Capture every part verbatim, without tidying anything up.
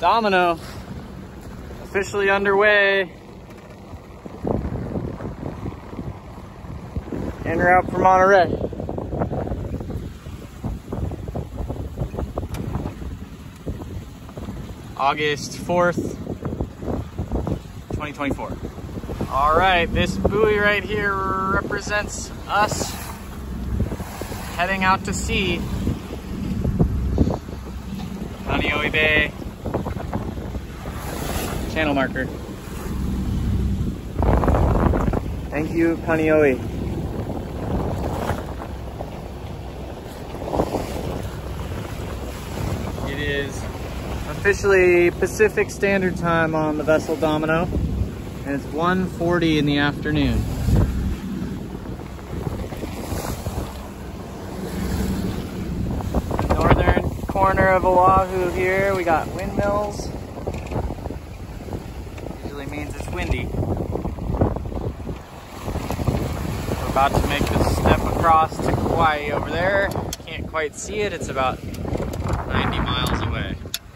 Domino, officially underway. En route for Monterey. August fourth, twenty twenty-four. All right, this buoy right here represents us heading out to sea. Kaneohe Bay, channel marker. Thank you, Kaneohe. It is officially Pacific Standard Time on the vessel Domino, and it's one forty in the afternoon. Northern corner of Oahu here, we got windmills. Usually means it's windy. We're about to make the step across to Kauai over there. Can't quite see it, it's about ninety miles away.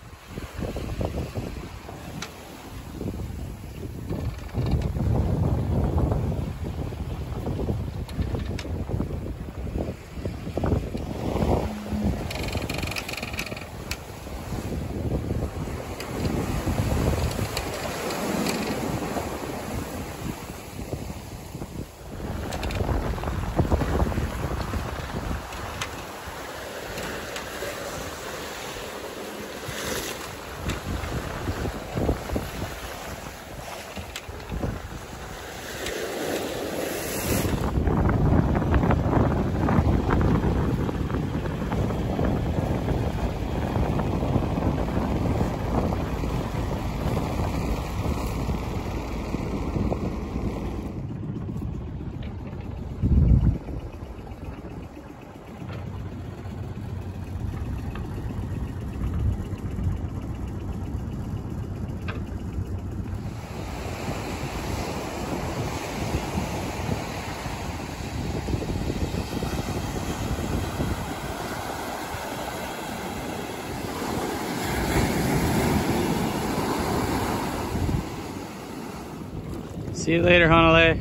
See you later, Honolulu.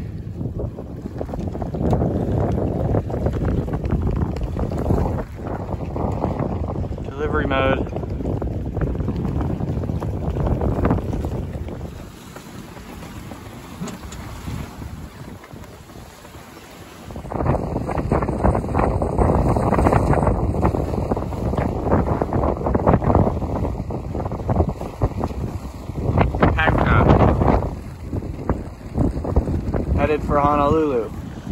Delivery mode. Headed for Honolulu.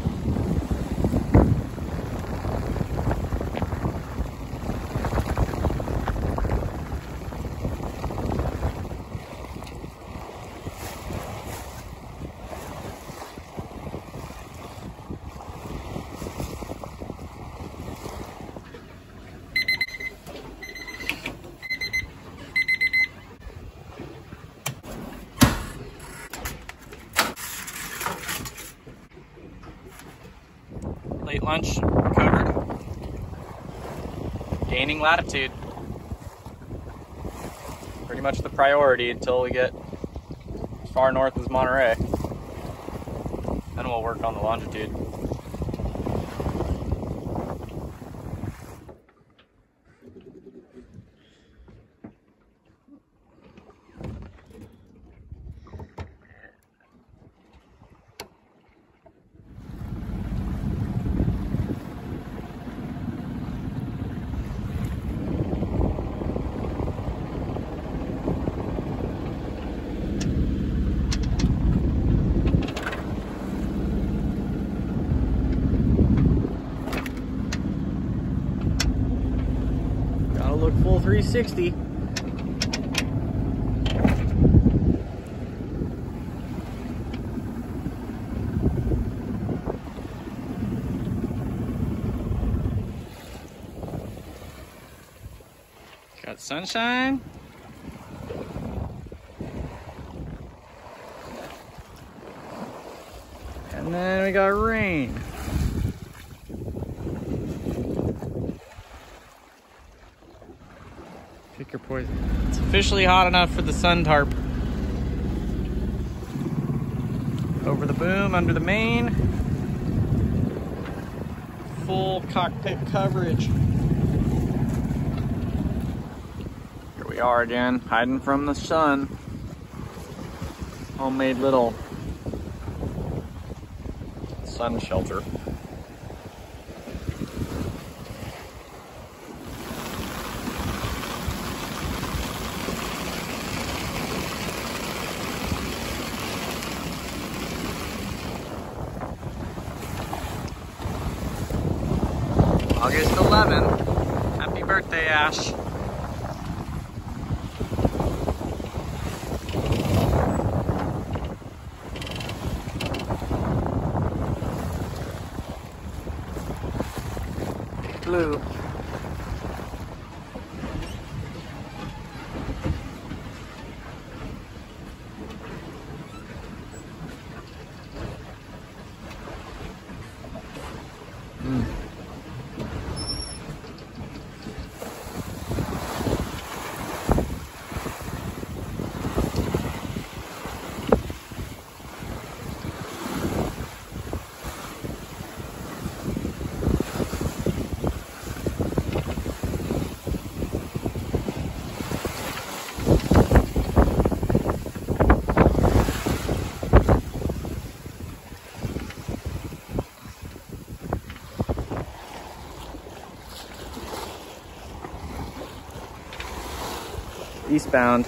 Late lunch covered. Gaining latitude. Pretty much the priority until we get as far north as Monterey. Then we'll work on the longitude. Look full three sixty. Got sunshine. And then we got rain. mosquito poison. It's officially hot enough for the sun tarp. Over the boom, under the main. Full cockpit coverage. Here we are again, hiding from the sun. Homemade little sun shelter. August eleventh. Happy birthday, Ash. Blue. Mm. Eastbound.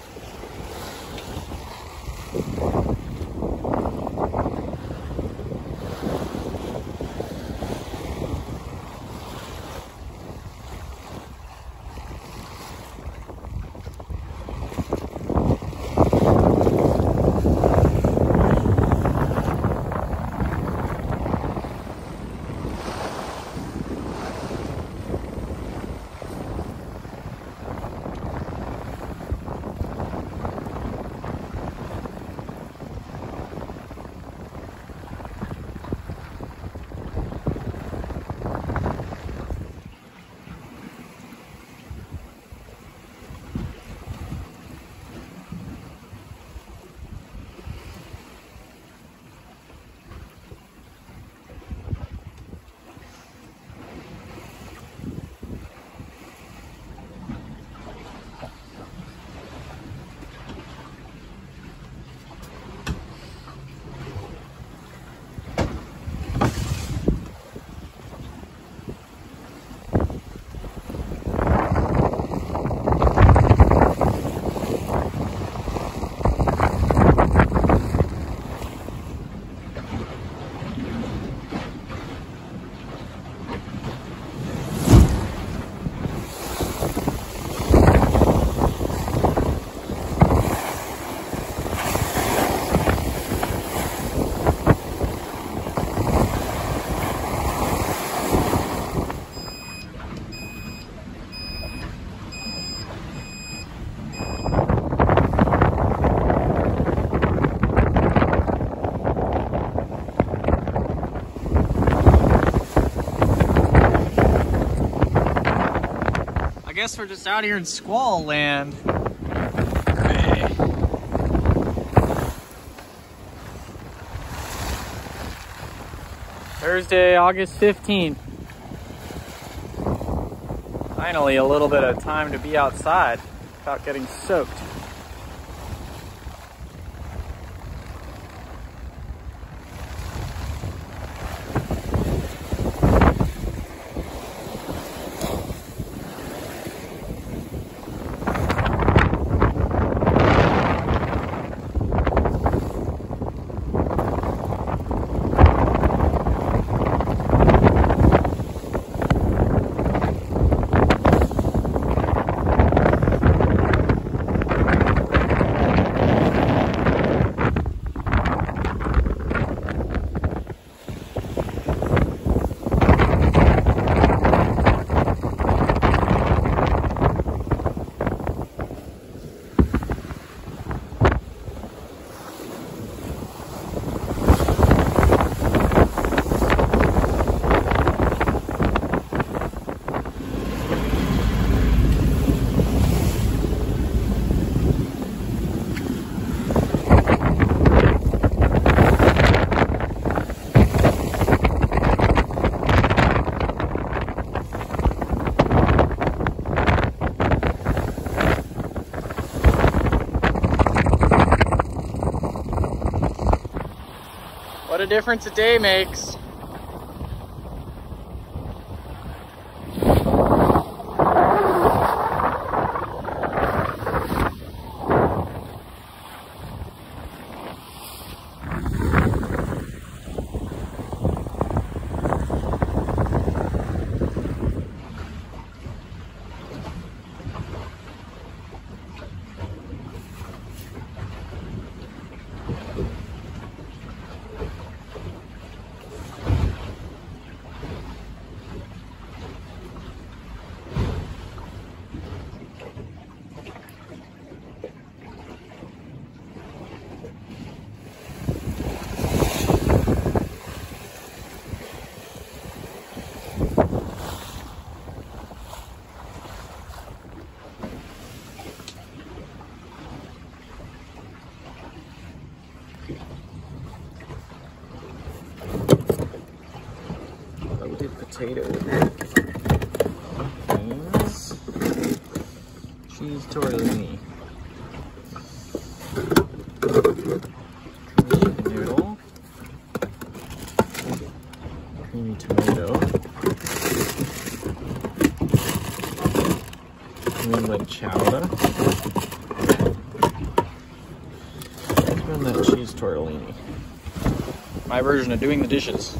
I guess we're just out here in squall land. Hey. Thursday, August fifteenth. Finally, a little bit of time to be outside without getting soaked. What a difference a day makes. Potato beans, cheese tortellini, chicken noodle, creamy tomato, New England chowder, and that cheese tortellini. My version of doing the dishes.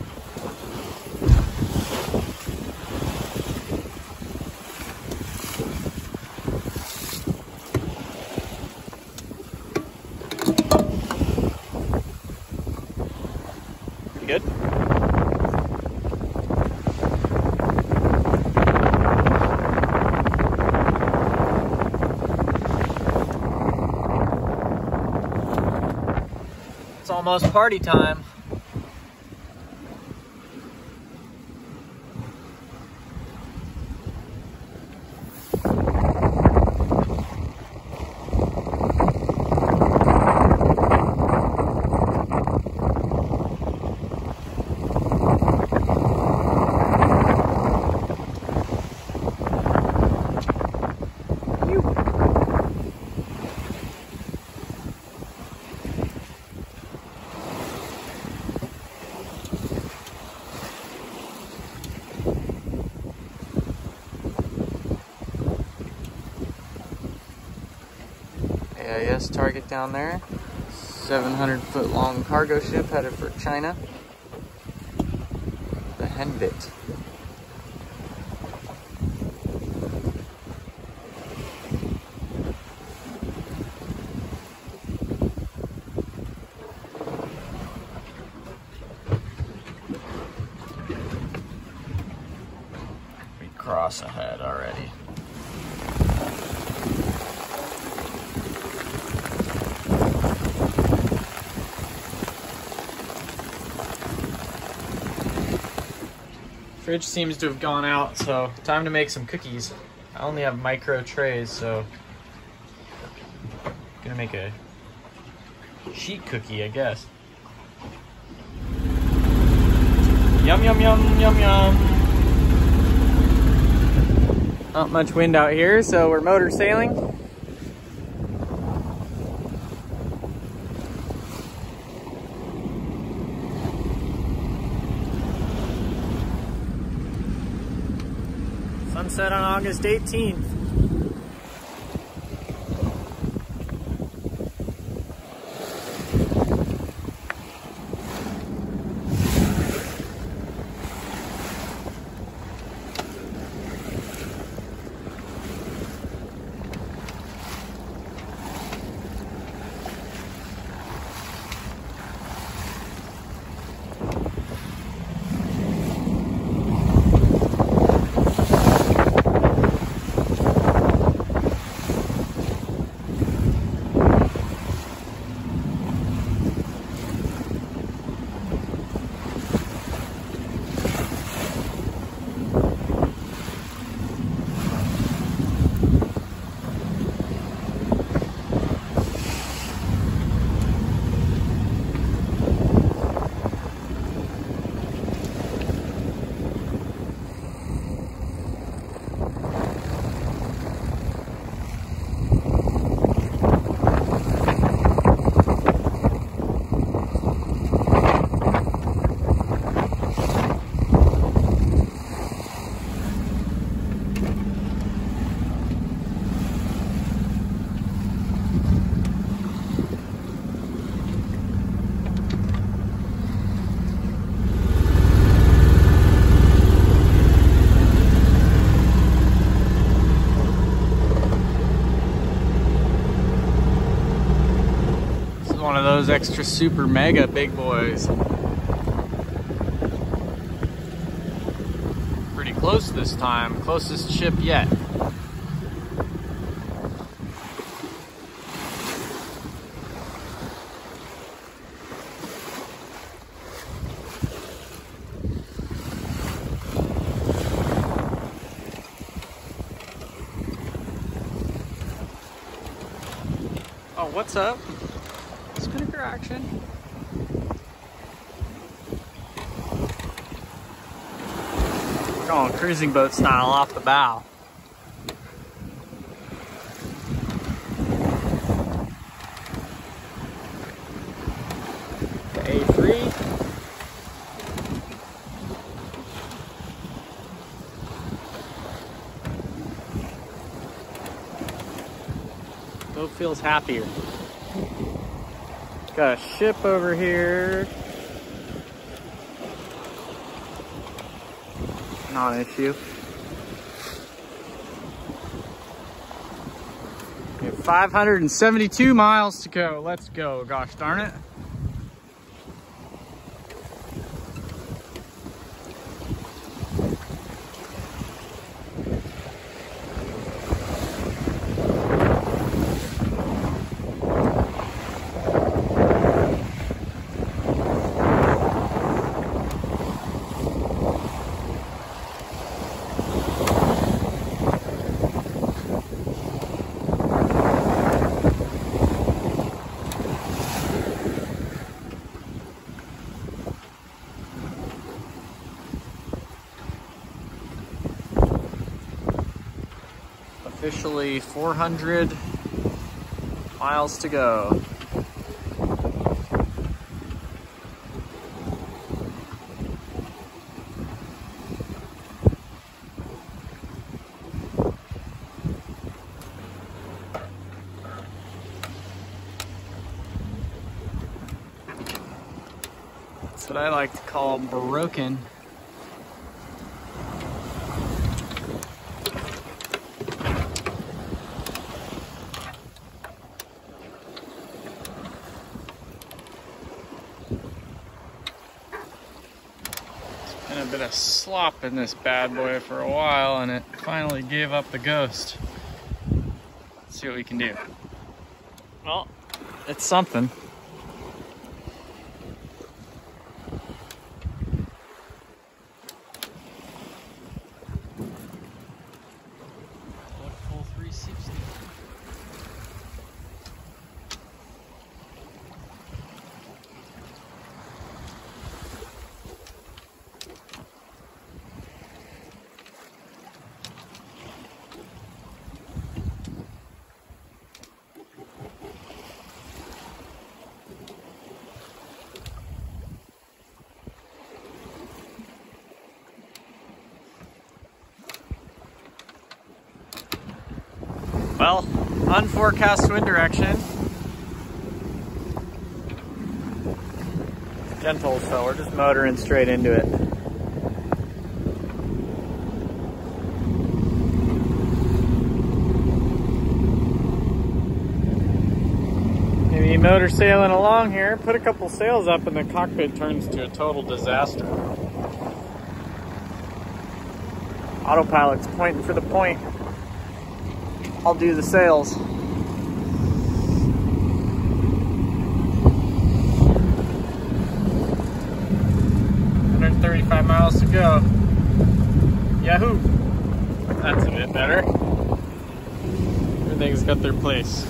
Good. It's almost party time. A I S target down there. seven hundred foot long cargo ship headed for China. The Henbit. We cross ahead already. Fridge seems to have gone out, so time to make some cookies. I only have micro trays, so I'm gonna make a sheet cookie, I guess. Yum, yum, yum, yum, yum. Not much wind out here, so we're motor sailing. Sunset on August eighteenth. those extra super mega big boys. Pretty close this time, closest ship yet. Oh, what's up? Spinnaker action. Going cruising boat style off the bow. The A three. Boat feels happier. Got a ship over here. Non-issue. We have five hundred seventy-two miles to go. Let's go. Gosh darn it. Officially four hundred miles to go. That's what I like to call broken. A bit of slop in this bad boy for a while, and it finally gave up the ghost. Let's see what we can do. Well, it's something. Full three sixty. Well, unforecast wind direction. Gentle, so we're just motoring straight into it. Maybe motor sailing along here, put a couple sails up and the cockpit turns to a total disaster. Autopilot's pointing for the point. I'll do the sails. one hundred thirty-five miles to go. Yahoo! That's a bit better. Everything's got their place.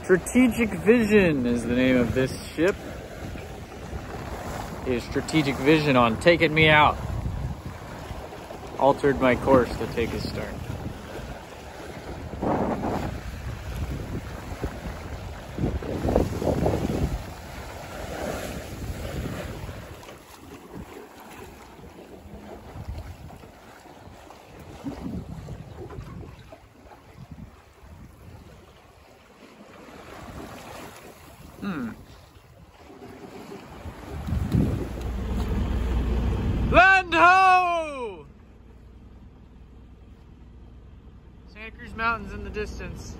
Strategic Vision is the name of this ship. A strategic vision on taking me out. Altered my course to take a start. Hmm. Land ho! Santa Cruz Mountains in the distance.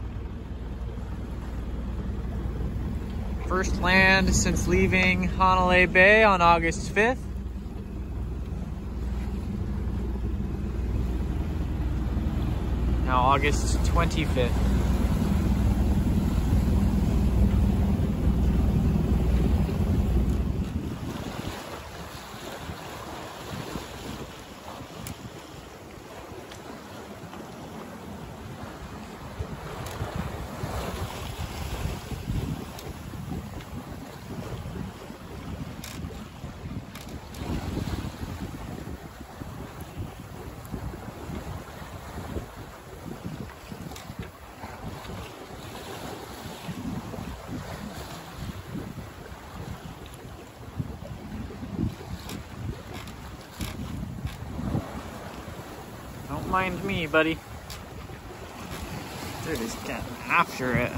First land since leaving Honolulu Bay on August fifth. Now August twenty-fifth. Don't mind me, buddy. They're just getting after it.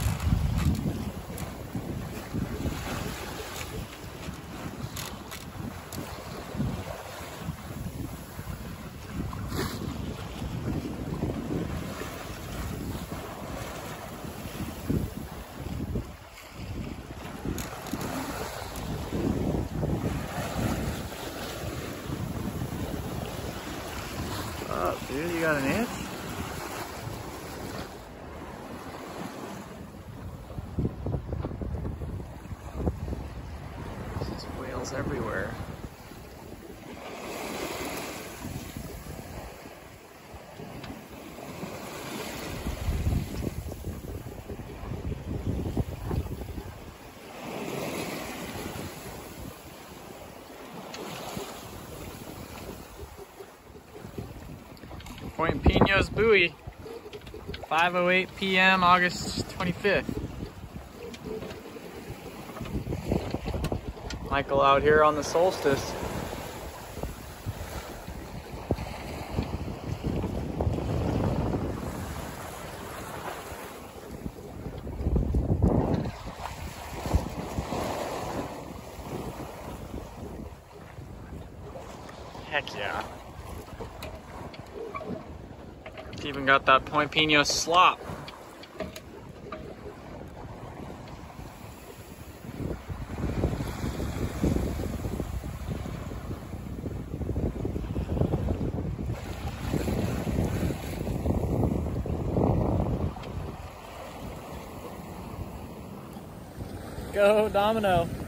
Oh, dude, you got an itch? There's whales everywhere. Point Pino's buoy, five oh eight p m August twenty-fifth. Michael out here on the solstice. Heck yeah. Even got that Point Pino slop. Go Domino.